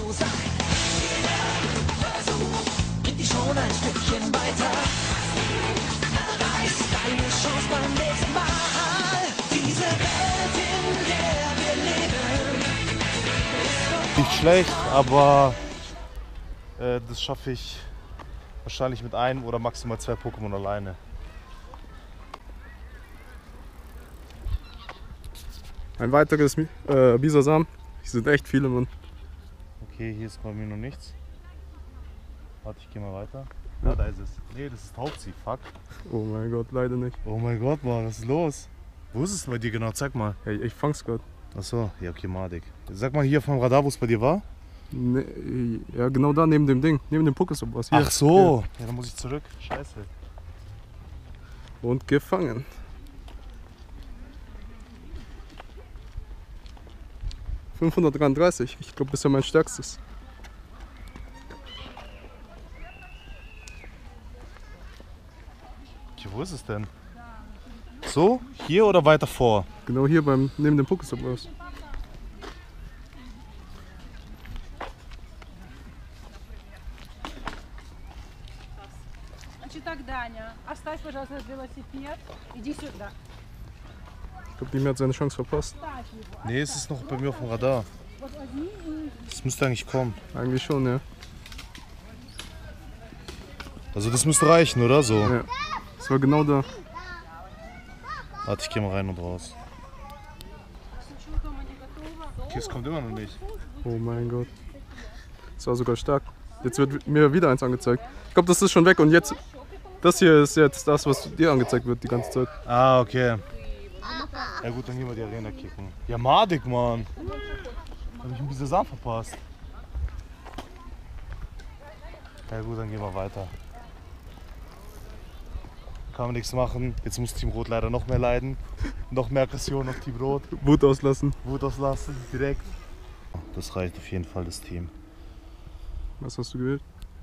zu sein. Jeder Versuch bringt dich schon ein Stückchen weiter. Da ist deine Chance beim nächsten Mal. Diese Welt, in der wir leben, ist Nicht schlecht, aber das schaffe ich wahrscheinlich mit einem oder maximal 2 Pokémon alleine. Ein weiteres Bisasam. Hier sind echt viele, Mann. Okay, hier ist bei mir noch nichts. Warte, ich gehe mal weiter. Ja, da ist es. Nee, das ist Hauptziel, fuck. Oh mein Gott, leider nicht. Oh mein Gott, Mann, was ist los? Wo ist es bei dir genau? Zeig mal. Hey, ich fang's grad. Achso, ja, okay, madig. Sag mal hier vom Radar, wo es bei dir war. Nee, ja, genau da neben dem Ding. Neben dem Pokestop was. Hier. Ach so. Ja, dann muss ich zurück. Scheiße. Hier. Und gefangen. $533. Ich glaube, das ist ja mein stärkstes. Okay, wo ist es denn? So? Hier oder weiter vor? Genau hier neben dem Pokestop was. Значит так, Даня, оставь, пожалуйста, этот велосипед, иди сюда. Ich glaube, die hat seine Chance verpasst. Ставь его. Nee, es ist noch bei mir auf dem Radar. Вот возьми и... Das müsste eigentlich kommen. Eigentlich schon, ja. Also das müsste reichen, oder so? Ja. Das war genau da. Warte, ich gehe mal rein und raus. Okay, es kommt immer noch nicht. Oh mein Gott. Das war sogar stark. Jetzt wird mir wieder eins angezeigt. Ich glaube, das ist schon weg und jetzt. Das hier ist jetzt das, was dir angezeigt wird die ganze Zeit. Ah, okay. Ja gut, dann gehen wir die Arena kicken. Ja, madig, Mann. Hab ich ein bisschen Samen verpasst. Ja gut, dann gehen wir weiter. Kann man nichts machen. Jetzt muss Team Rot leider noch mehr leiden. Noch mehr Aggression auf Team Rot. Wut auslassen. Wut auslassen, direkt. Das reicht auf jeden Fall, das Team. Was hast du gewählt?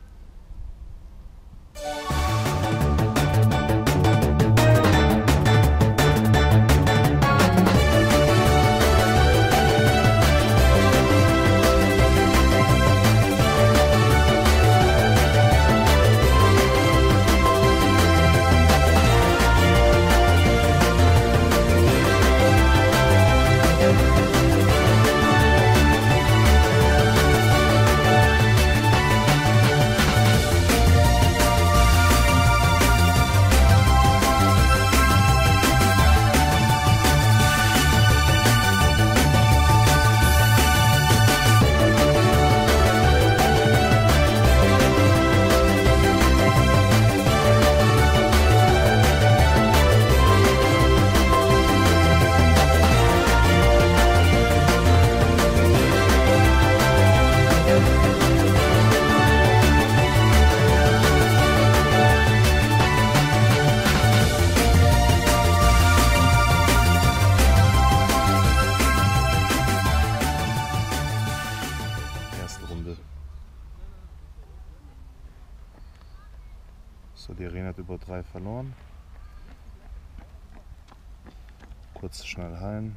So, die Arena hat über 3 verloren. Kurz schnell heilen.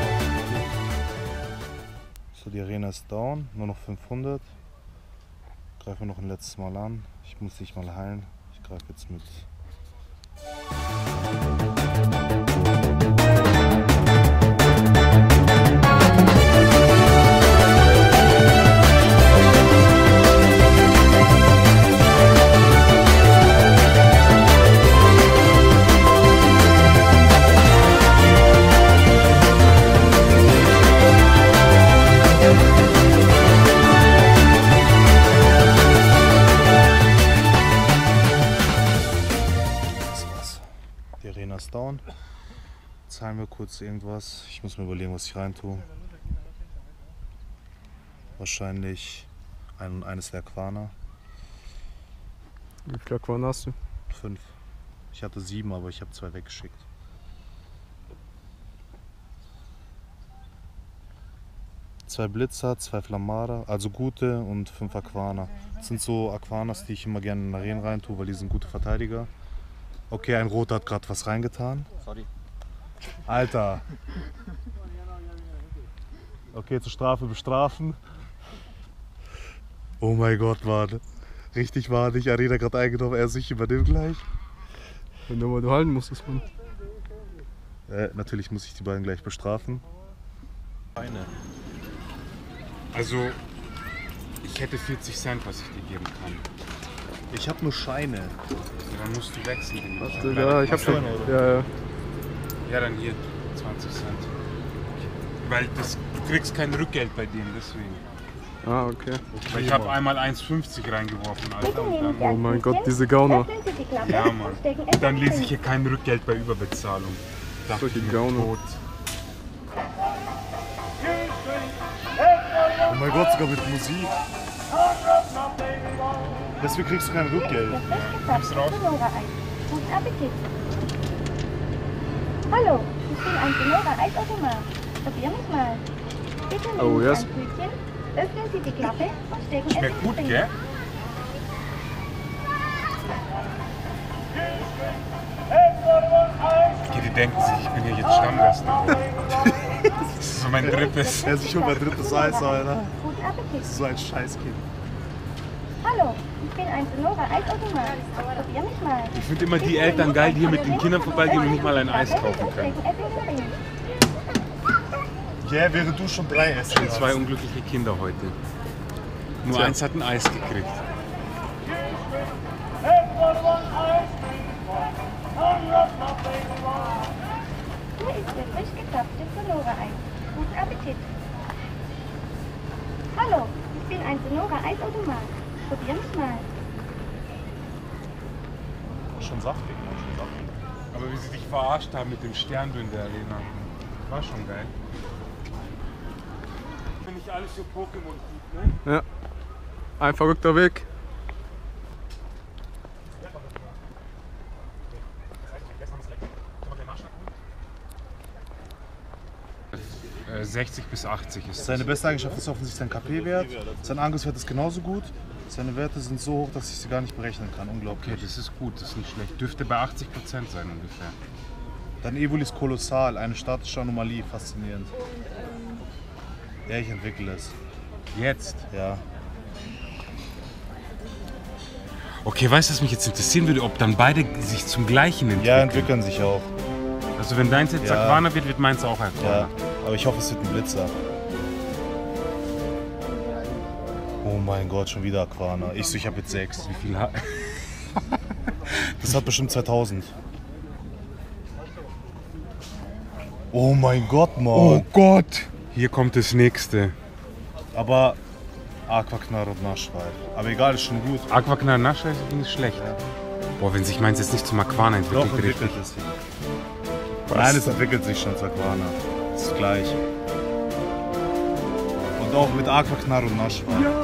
So, die Arena ist down, nur noch 500. Greifen wir noch ein letztes Mal an. Ich muss dich mal heilen. Ich greife jetzt mit. Down. Zahlen wir kurz irgendwas. Ich muss mir überlegen, was ich rein tue. Wahrscheinlich ein und eines der Aquana. Wie viele Aquanen hast du? 5. Ich hatte 7, aber ich habe 2 weggeschickt. Zwei Blitzer, 2 Flammara, also gute, und 5 Aquana. Das sind so Aquanas, die ich immer gerne in Arenen rein tue, weil die sind gute Verteidiger. Okay, ein Roter hat gerade was reingetan. Sorry. Alter. Okay, zur Strafe bestrafen. Oh mein Gott, Mann. Richtig wahnsinnig. Arena gerade eingenommen, er sich übernimmt gleich. Wenn du mal halten musstest, Mann. Natürlich muss ich die beiden gleich bestrafen. Also, ich hätte 40 Cent, was ich dir geben kann. Ich habe nur Scheine. Ja, dann musst du wechseln. Warte, ja, ich hab schon. Ja. Ja, dann hier 20 Cent. Weil du kriegst kein Rückgeld bei denen, deswegen. Ah, okay. Weil ich habe einmal 1,50 reingeworfen, Alter. Und Oh dann, mein Gott, diese Gauner. ja, Mann. Und dann lese ich hier kein Rückgeld bei Überbezahlung. Dachte ich Solche mir, Gauner. tot. Oh mein Gott, sogar mit Musik. Deswegen kriegst du kein Rückgeld. Nimm's raus. Guten Appetit. Hallo, ich bin ein Sonora Eisautomat. Probieren wir mal. Bitte nehmen Oh, Sie yes. ein Tütchen, öffnen Sie die Klappe und stecken es Schmeckt in gut, die gell? Okay, die denken sich, ich bin hier jetzt Stammgast. Das ist so mein drittes. Er ist schon mein drittes Eis, Alter. Guten Appetit. So ein Scheißkind. Hallo, ich bin ein Sonora Eisautomat. Probieren wir mal. Ich finde immer die Eltern geil, die hier mit den Kindern vorbeigehen und nicht mal ein Eis kaufen können. Ja, während du schon 3 essen Und 2 unglückliche Kinder heute. Nur Tja. eins hat ein Eis gekriegt. Hier ist der frisch gezapfte Sonora Eis. Guten Appetit. Hallo, ich bin ein Sonora Eisautomat. Probieren wir mal. Schon saftig, man, schon saftig. Aber wie sie dich verarscht haben mit dem Stern in der Arena. War schon geil. Finde ich alles so Pokémon gut, ne? Ja. Ein verrückter Weg. 60 bis 80 ist Seine das. beste Eigenschaft ist offensichtlich sein KP-Wert. Sein Angriffswert ist genauso gut. Seine Werte sind so hoch, dass ich sie gar nicht berechnen kann. Unglaublich. Okay, das ist gut, das ist nicht schlecht. Dürfte bei 80% sein ungefähr. Dein Evoli ist kolossal, eine statische Anomalie, faszinierend. Ja, ich entwickle es. Jetzt? Ja. Okay, weißt du, was mich jetzt interessieren würde, ob dann beide sich zum gleichen entwickeln? Ja, entwickeln sich auch. Also wenn deins jetzt Ja. Aquana wird, wird meins auch Aquana. Ja, aber ich hoffe, es wird ein Blitzer. Oh mein Gott, schon wieder Aquana. Ich habe jetzt 6. Wie viel hat... Das hat bestimmt 2000. Oh mein Gott, Mann. Oh Gott! Hier kommt das nächste. Aber Aquaknarr und Naschweif. Aber egal, ist schon gut. Aquaknall Naschweif ist nicht schlecht. Boah, wenn sich meins jetzt nicht zum Aquana entwickelt, Doch, bin ich entwickelt es sich. Nein, es entwickelt sich schon zu Aquana. Das ist gleich. Und auch mit Aquaknarr und Naschweif. Ja.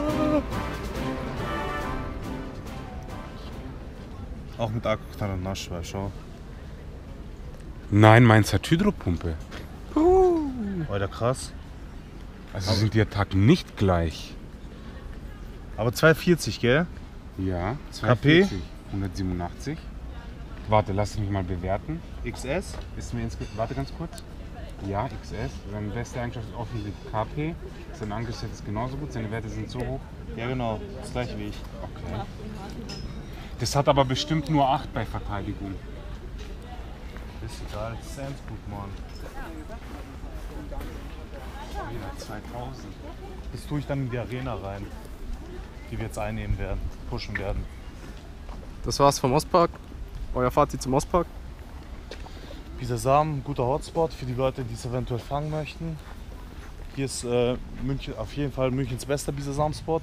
Auch mit Aquaknarr und Naschweif, schau. Nein, meins hat Hydropumpe. Alter, krass. Also sind die Attacken nicht gleich. Aber 240, gell? Ja, KP? 240, 187. Warte, lass mich mal bewerten. XS? Ist mir warte ganz kurz. Ja, XS. Seine beste Eigenschaft ist offensiv KP. Sein Angriffswert ist genauso gut, seine Werte sind so hoch. Ja genau, das gleiche wie ich. Okay. Das hat aber bestimmt nur 8 bei Verteidigung. Ist egal, das ist ernst gut, Mann. Wieder 2000. Das tue ich dann in die Arena rein, die wir jetzt einnehmen werden, pushen werden. Das war's vom Ostpark. Euer Fazit zum Ostpark. Bisasam, ein guter Hotspot für die Leute, die es eventuell fangen möchten. Hier ist München, auf jeden Fall Münchens bester Bisasam-Spot.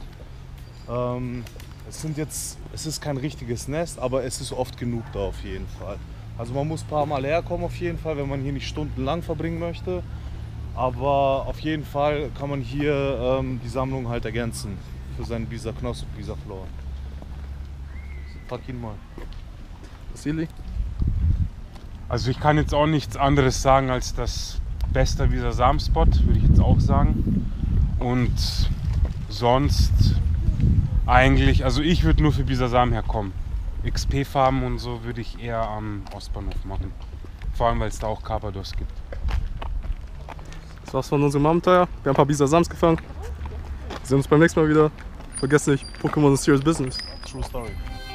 Es ist kein richtiges Nest, aber es ist oft genug da auf jeden Fall. Also man muss ein paar Mal herkommen auf jeden Fall, wenn man hier nicht stundenlang verbringen möchte. Aber auf jeden Fall kann man hier die Sammlung halt ergänzen für seinen Bisa-Knoss und Bisa-Flor. Frag ihn mal. Vasili? Also ich kann jetzt auch nichts anderes sagen als das beste Bisasam-Spot, würde ich jetzt auch sagen. Und sonst eigentlich, also ich würde nur für Bisasam herkommen. XP-Farben und so würde ich eher am Ostbahnhof machen. Vor allem, weil es da auch Carpados gibt. Das war's von unserem Abenteuer. Wir haben ein paar Bisasams gefangen. Wir sehen uns beim nächsten Mal wieder. Vergesst nicht, Pokémon ist serious business. True Story.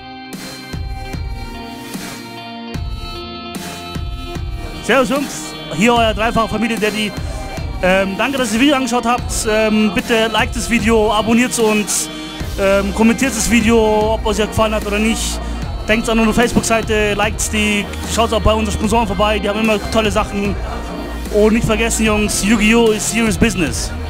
Servus Jungs, hier euer dreifacher Familie-Daddy. Danke, dass ihr das Video angeschaut habt. Bitte liked das Video, abonniert uns, kommentiert das Video, ob euch gefallen hat oder nicht. Denkt an unsere Facebook-Seite, liked die, schaut auch bei unseren Sponsoren vorbei, die haben immer tolle Sachen. Und nicht vergessen Jungs, Yu-Gi-Oh! Ist serious business.